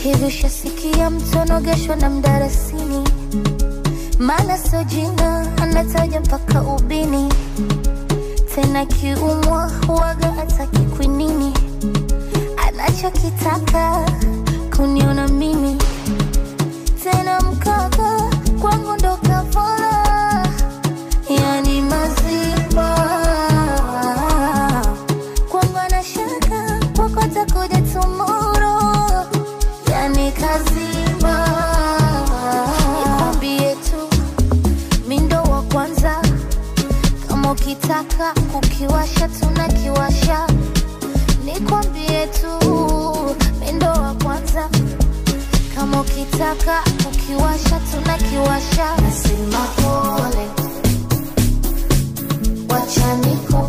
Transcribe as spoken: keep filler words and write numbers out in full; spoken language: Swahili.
Hivi shasikia mtonogeshwa na mdarasini, maana sio jina anataja mpaka ubini. Tena kiumwa huwaga hataki kwinini, anachokitaka kuniona mimi. Tena mkaka kwangu ndo kafala, yani mazima kwangu anashaka wako takuja tomorrow, yani kazima. Nikwambie tu mindo wa kwanza, kama ukitaka kukiwasha tunakiwasha. Nikwambie tu mindo wa kwanza, kama ukitaka kukiwasha tunakiwasha. Nasema pole, wacha niko